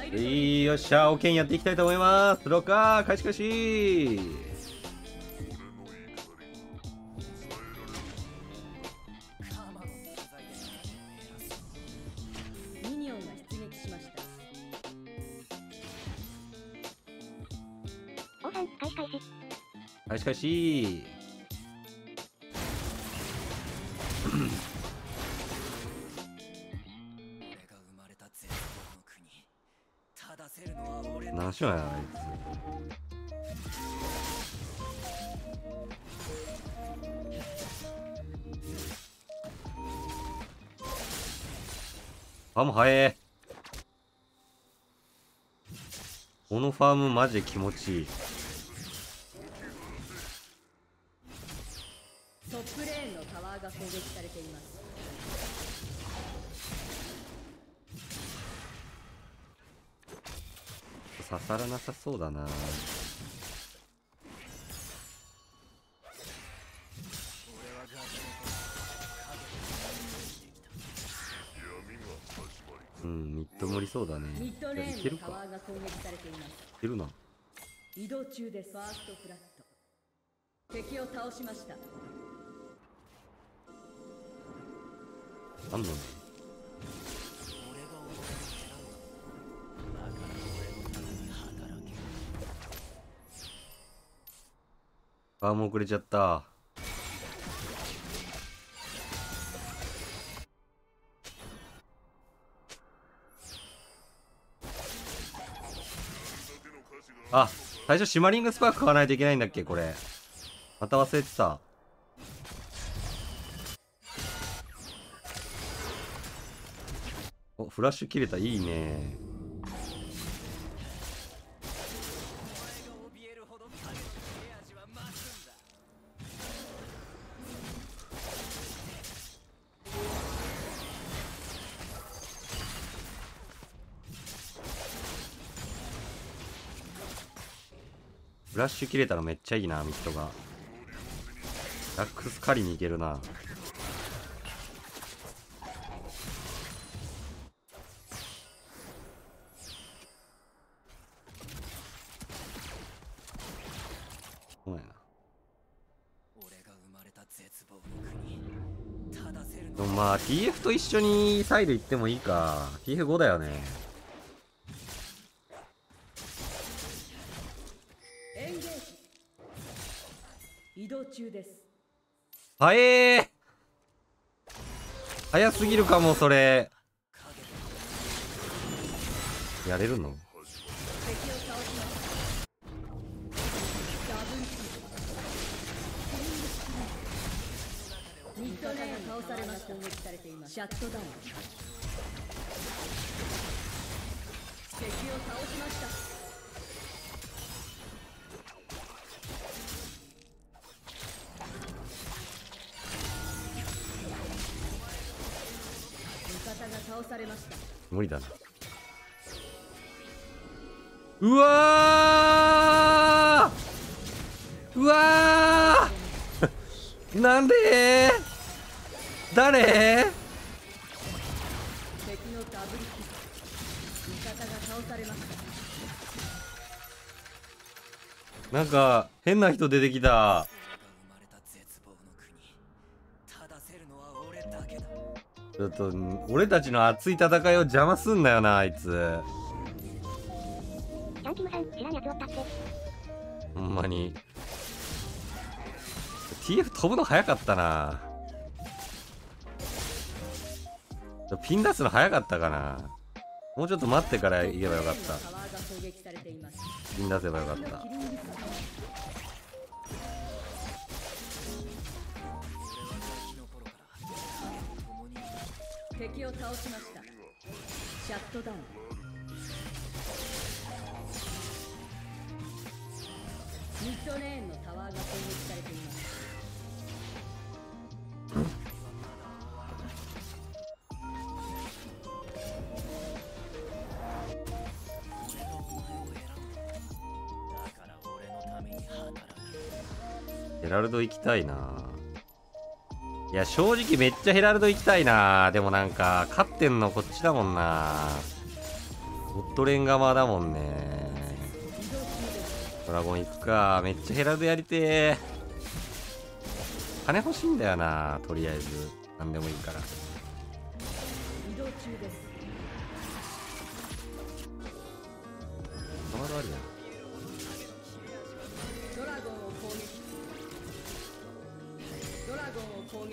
よっしゃ、オケンやっていきたいと思います。ロッカー開始開始。 ミニオンが出撃しました。 王さん開始開始。 開始開始。何しようやあいつ。ファーム早え。このファームマジで気持ちいい。 トップレーンのタワーが攻撃されています。 刺さらなさそうだな。うん、ミッド無理そうだね。 ミッドレいけるか。 ーンのタワーが攻撃されています。 いけるな。 移動中です。ファーストフラット。敵を倒しました。 なんだろう。あーもう遅れちゃった。あ、最初シマリングスパーク買わないといけないんだっけこれ。また忘れてた。お、フラッシュ切れた。いいね。フラッシュ切れたらめっちゃいいな、ミッドが。ラックス狩りに行けるな。そうやな。でもまあ TF と一緒にサイド行ってもいいか。 TF5 だよね。 エンゲージ。移動中です。 早えー、早すぎるかもそれ。やれるの。 敵を倒しました。ダブルキル。ミッドレーン倒されました。攻撃されています。シャットダウン。敵を倒しました。倒されました。 無理だな。うわーうわーなんで誰。 敵のダブルキル。味方が倒されました。 なんか変な人出てきた。ちょっと俺たちの熱い戦いを邪魔すんなよなあいつ。 チャンキムさん知らんやつおったって。 ほんまに TF 飛ぶの早かったな。ピン出すの早かったかな。もうちょっと待ってから行けばよかった。ピン出せばよかった。 敵を倒しました。シャットダウン。ミッドレーンのタワーが攻撃されています。 ヘラルド行きたいな。いや正直めっちゃヘラルド行きたいな。でもなんか勝ってんのこっちだもんな。 ボットレーン側だもんね。ドラゴン行くか。めっちゃヘラルドやりてー。金欲しいんだよな。とりあえず何でもいいから。 移動中です。 たまるあるやん。 ドラゴンを攻撃。ドラゴンを攻撃。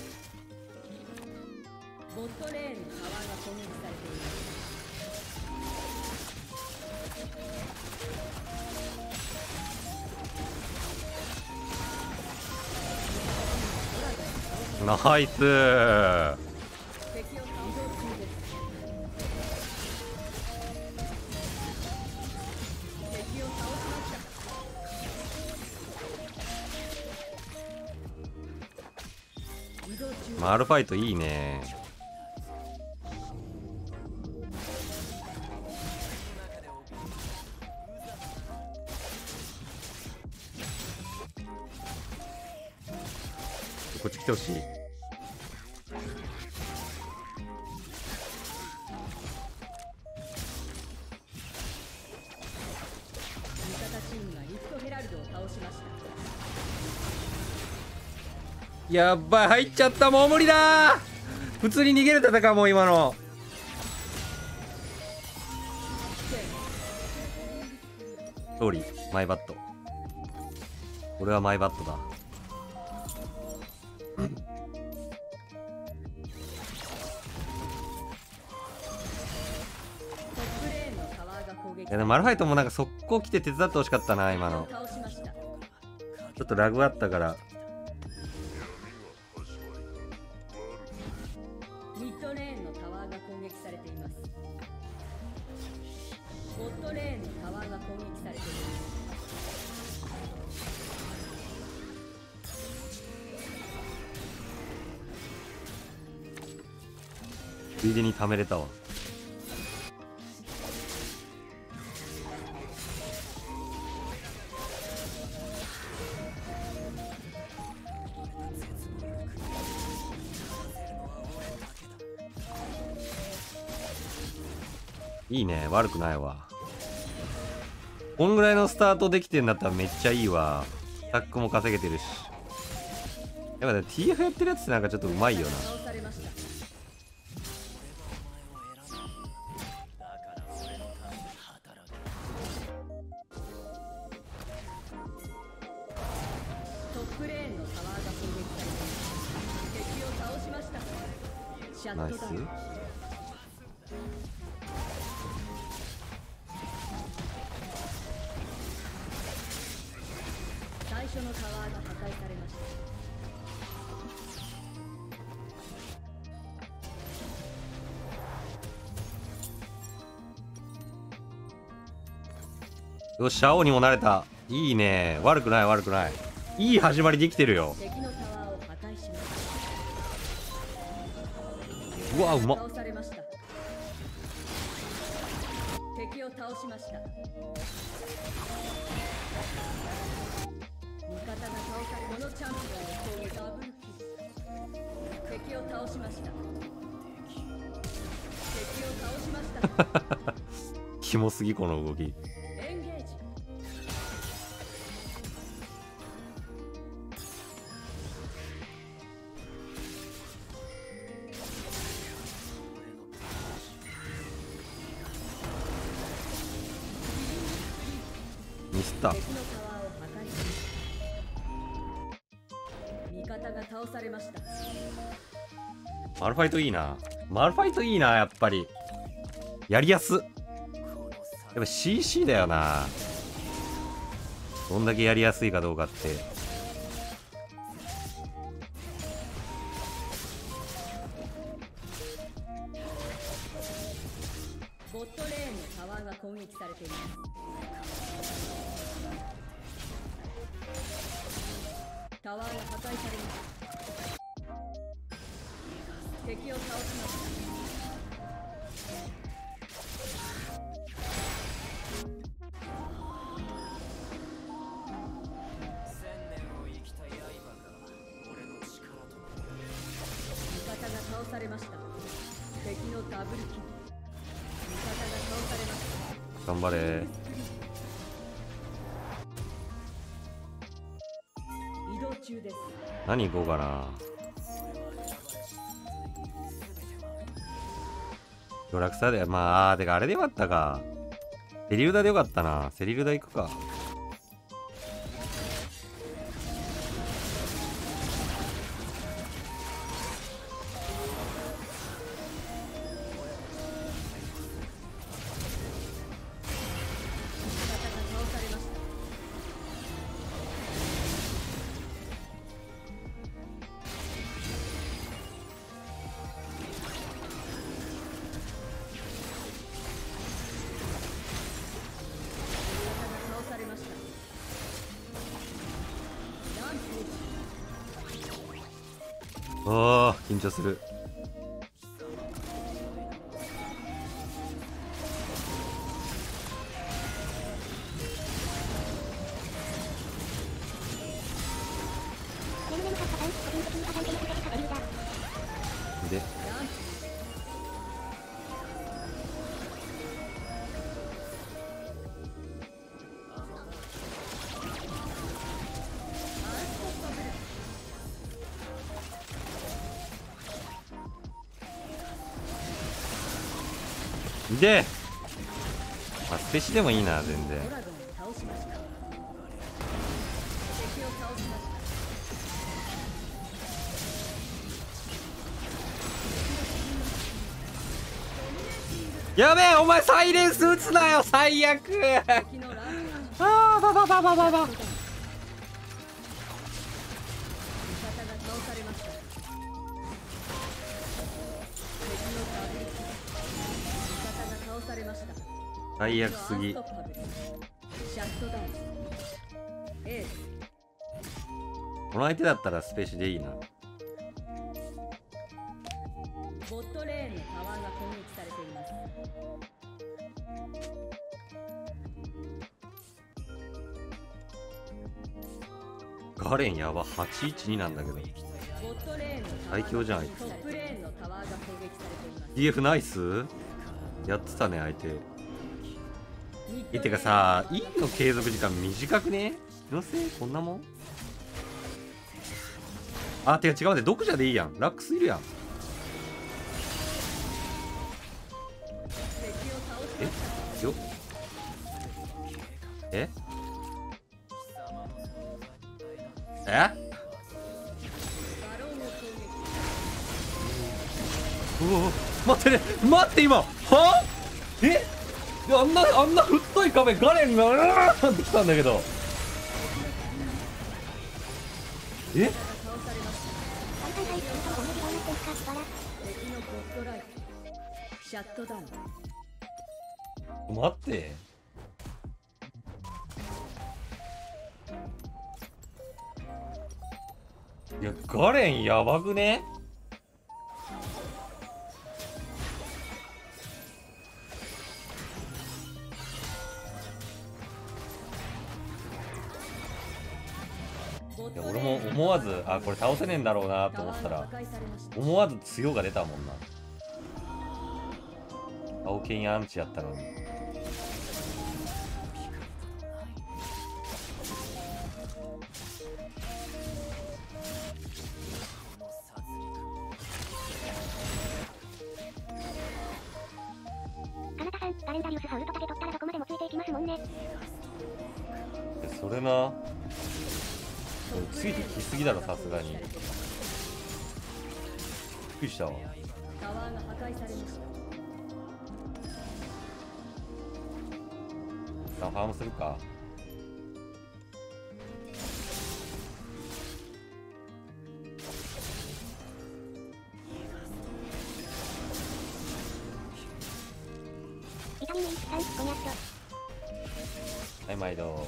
ボットレーンのタワーが攻撃されています。 ナイスー。 敵を移動中です。敵を倒しました。移動中。 マルファイトいいね。こっち来てほしい。やっばい、入っちゃった。もう無理だー。普通に逃げる戦うもん今の。勝利。マイバット。俺はマイバットだ。いやでもマルファイトもなんか速攻来て手伝ってほしかったな今の。ちょっとラグあったから。 ミッドレーンのタワーが攻撃されています。ボットレーンのタワーが攻撃されています。 ついでに貯めれたわ。いいね、悪くないわ。こんぐらいのスタートできてんだったらめっちゃいいわ。スタックも稼げてるし。やっぱね TF やってるやつってなんかちょっとうまいよな。ナイス。 最初のタワーが破壊されました。 よっしゃ、青にもなれた。いいね。悪くない悪くない。いい始まりできてるよ。 敵のタワーを破壊しました。 うわ、うまっ。 倒されました。敵を倒しました。味方が倒され、このチャンピオンの攻撃ダブルキル。敵を倒しました。敵を倒しました。 キモすぎこの動き。 エンゲージ。 ミスった。 敵のタワーを破壊しました。味方が倒されました。 マルファイトいいな。マルファイトいいな、やっぱり。やりやす。やっぱ CC だよな。どんだけやりやすいかどうかって。 ボットレーンのタワーが攻撃されています。タワーが破壊されました。敵を倒しました。味方が倒されました。敵のダブルキル。味方が倒されました。 頑張れ。 移動中です。 何行こうかな。ドラクサで、まあ、てかあれでよかったか。セリルダでよかったな。セリルダ行くか。おー、緊張する。で、で、まあ、スペシでもいいな、全然。 ドラゴンを倒しました。敵を倒しました。 やべえ、お前サイレンス撃つなよ、最悪。 敵のランあー、ばばばばばば。 味方が倒されました。敵のダブルキル。味方が倒されました。 最悪すぎ。 アンストッパブル。シャットダウン。エース。 この相手だったらスペシでいいな。 ボットレーンのタワーが攻撃されています。 ガレンやば、812なんだけど。 ボットレーンのタワー最強じゃんあいつトップレーンのタワーが攻撃されています。 DF ナイスやってたね、相手。てかさ、E の継続時間短くね？気のせいこんなもん？あ、てか違うね、毒者でいいやん。ラックスいるやん。え？よ？え？え？ バロンを攻撃。 うわ、待ってね、待って今はえ、あんな太い壁ガレンがうわーってきたんだけど、え、 倒されました。敵のボットライト。シャットダウン。 待って、いやガレンやばくね？いや俺も思わず、あ、これ倒せねえんだろうなと思ったら、思わず強が出たもんな。青剣やアンチやったのに。 カナタさん、ガレンダリウスハウルとタケ取ったらどこまでもついていきますもんね。 それな、ついてきすぎだろ、さすがに。びっくりしたわ。 タワーが破壊されました。 さあファームするか。 ビタミン H3、ゴニャッと。 はい、毎度。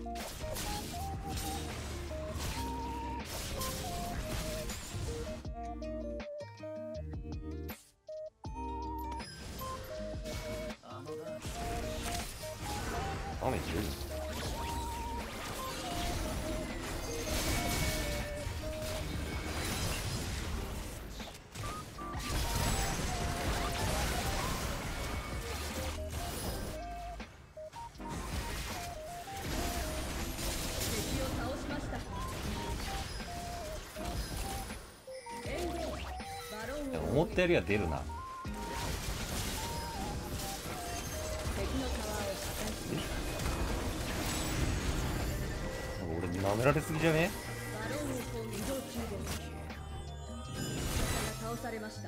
雨強い。 思ったよりは出るな。 敵のタワーを破壊しました。 俺に舐められすぎじゃね？ バロンを移動中です。味方が倒されました。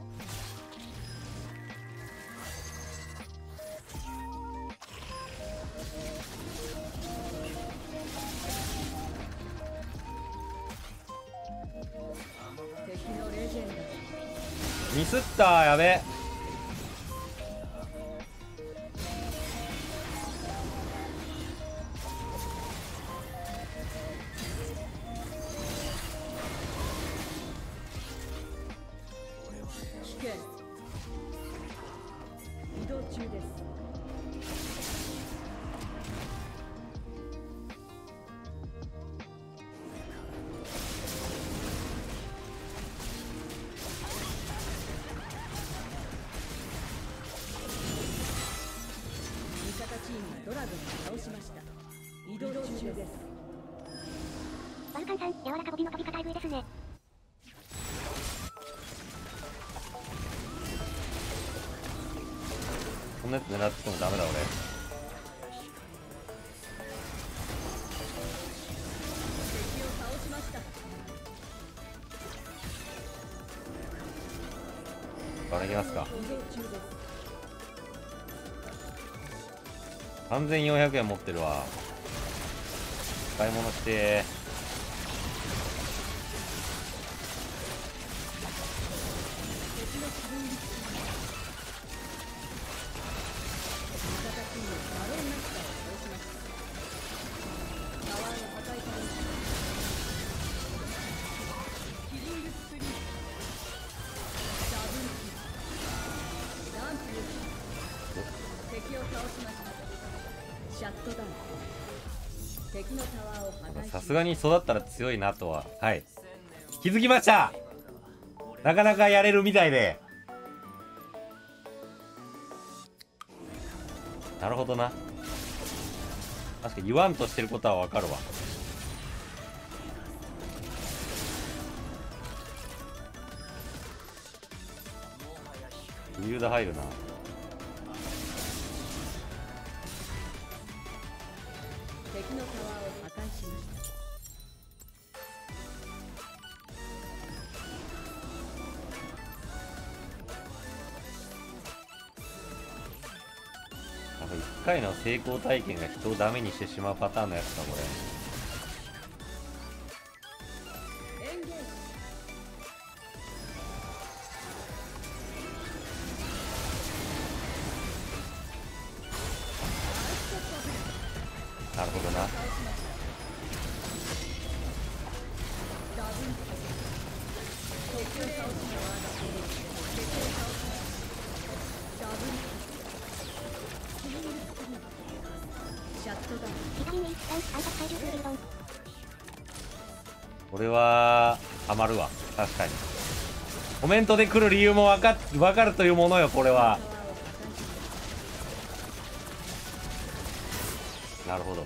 敵のレジェンド。 ミスったー、やべ。 危険。移動中です。味方チームがドラゴンを倒しました。移動中です。 バルカンさん、柔らかボディの飛び方えぐいですね。 こんなやつ狙っててもダメだ俺。 敵を倒しました。 からいきますか。 移動中です。 3400円持ってるわ。買い物して敵の自分に味方チームバロンナスターを倒しました。タワーが破壊されました。キリングスプリート。ダブルキル。ランプよし。敵を倒しました。シャットダウン。敵のタワーを破壊しました。 さすがに育ったら強いなとは、はい、気づきました。なかなかやれるみたいで。なるほどな。確かに言わんとしてることはわかるわ。理由で入るな。 敵のタワーを破壊しました。 なんか1回の成功体験が人をダメにしてしまうパターンのやつかこれ。 エンゲージ。 なるほどな。 倒しました。ダブルキル。敵を倒しました。敵を倒しました。ダブルキル。キリングスプリート。シャットダウン。 左に一旦暗殺怪獣風流丼。 これはハマるわ。確かにコメントで来る理由もわかるというものよこれは。 タワーを破壊しました。 なるほど。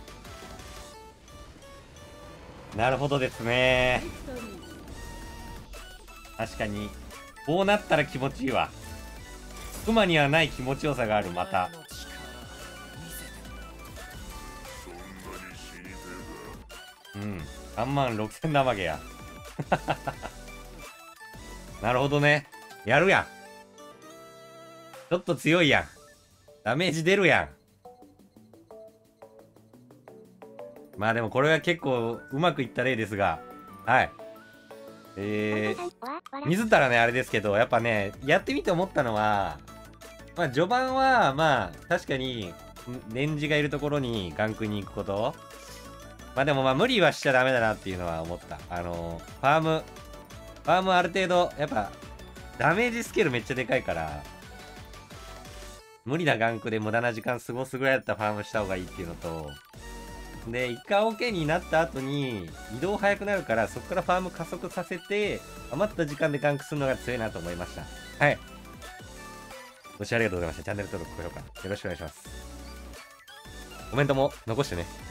なるほどですね。 ビクトリー。 確かにこうなったら気持ちいいわ。クマにはない気持ちよさがある。またうん36000ダマゲやなるほどね。やるやん。ちょっと強いやん。ダメージ出るやん。まあでもこれは結構うまくいった例ですが、はいミスったらねあれですけど、やっぱねやってみて思ったのは、まあ序盤はまあ確かにレンジがいるところにガンクに行くこと、まあでもまあ無理はしちゃダメだなっていうのは思った。ファームある程度やっぱダメージスケールめっちゃでかいから、無理なガンクで無駄な時間過ごすぐらいだったらファームした方がいいっていうのと、で一回 OK になった後に移動早くなるから、そこからファーム加速させて余った時間でガンクするのが強いなと思いました。はい、ご視聴ありがとうございました。チャンネル登録高評価よろしくお願いします。コメントも残してね。